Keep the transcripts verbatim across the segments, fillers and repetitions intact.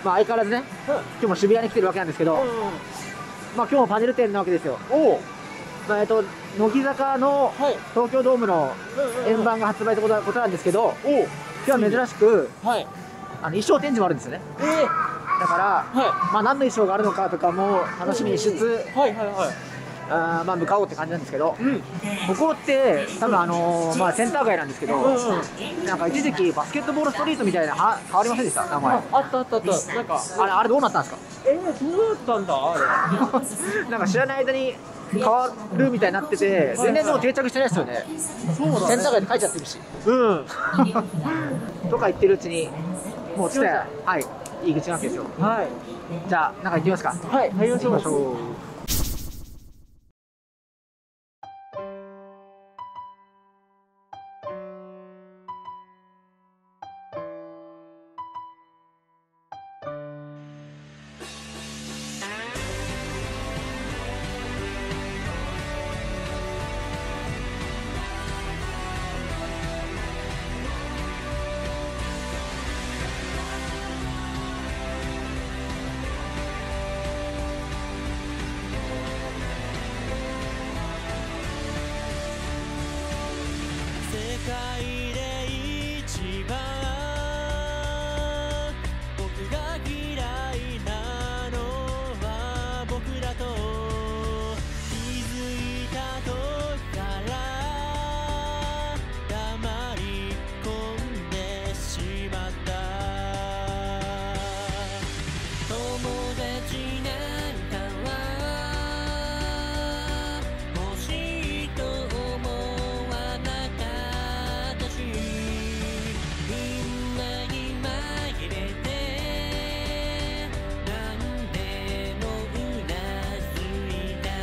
まあ相変わらずね、今日も渋谷に来てるわけなんですけど、まあ今日もパネル展なわけですよ。おお。まあえっと乃木坂の東京ドームの円盤が発売ということなんですけど、今日は珍しくあの衣装展示もあるんですよね。だからまあ何の衣装があるのかとかも楽しみにしつつ、あまあ向かおうって感じなんですけど、ここって多分あのまあセンター街なんですけど、なんか一時期バスケットボールストリートみたいなは変わりませんでした？名前。あったあったあった。なんかあれあれどうなったんですか？えー、どうなったんだあれ。なんか知らない間に変わるみたいになってて、全然でも定着してないですよね。そうだね。センター街で書いちゃってるし。うん。とか言ってるうちにもうつってはい入り口なわけですよ。はい。じゃあ中行ってみますか。はい。入りましょう。 世界で一番僕が嫌いなのは僕だと気づいた時から黙り込んでしまった友達なんかは欲しいと思わなかったしみんなに紛れて何でもうなずいた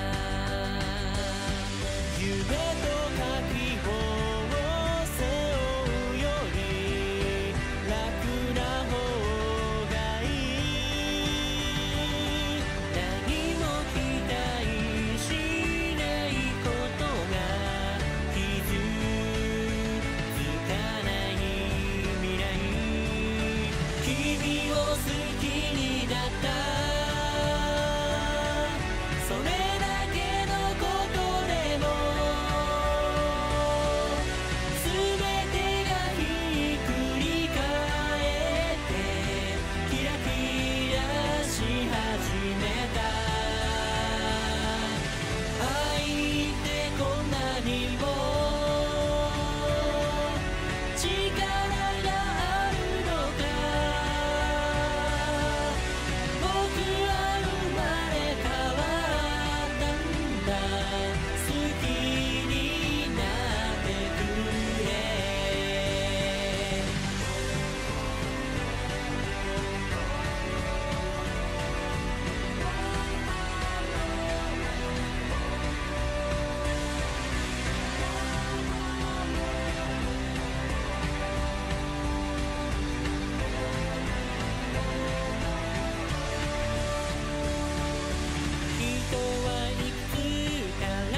夢と覚悟を背負うより楽な方がいい何も期待しないことが気づかない未来君を好きになったそれだけのことでも全てがひっくり返ってキラキラし始めた愛ってこんなにも力があるのか僕は生まれ変わったんだ好きになってくれ人はいくつから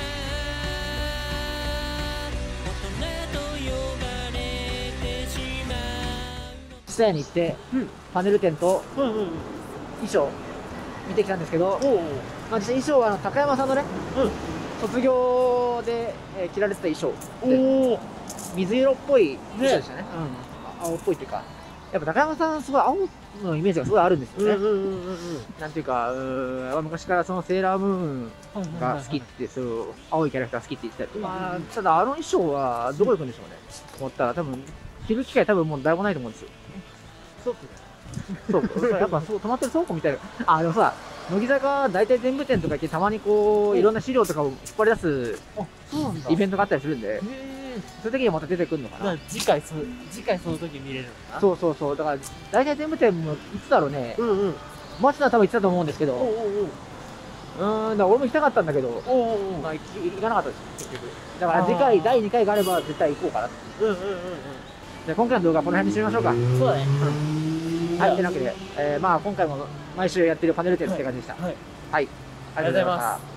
大人と呼ばれてしまうの蔦屋に行ってパネル展と衣装見てきたんですけど、まあ実際衣装はあの高山さんのね卒業でえー着られてた衣装で水色っぽい衣装でしたね。うん青っぽいっていうか、やっぱ高山さんすごい青のイメージがすごいあるんですよね。なんていうか、うーん昔からそのセーラームーンが好きって、そう青いキャラクター好きって言ってたり、まあただあの衣装はどこ行くんでしょうね。思ったら多分着る機会多分もう誰もないと思うんですよ。そうそうやっぱそう止まってる倉庫みたいな。あでもさ乃木坂大体全部店とか行ってたまにこういろんな資料とかを引っ張り出すイベントがあったりするんで、そういう時にまた出てくるのかな。 次回そ次回その時見れるのかな。 そうそうそうだから大体全部店もいつだろうね。松田多分行ってたと思うんですけど、うーんだから俺も行きたかったんだけど、まあ行かなかったです結局。だから次回だいにかいがあれば絶対行こうかなって。じゃあ今回の動画はこの辺にしてみましょうか。 そうだね。 はい、というわけで、えー、まあ今回も毎週やってるパネル展って感じでした。はい、ありがとうございました。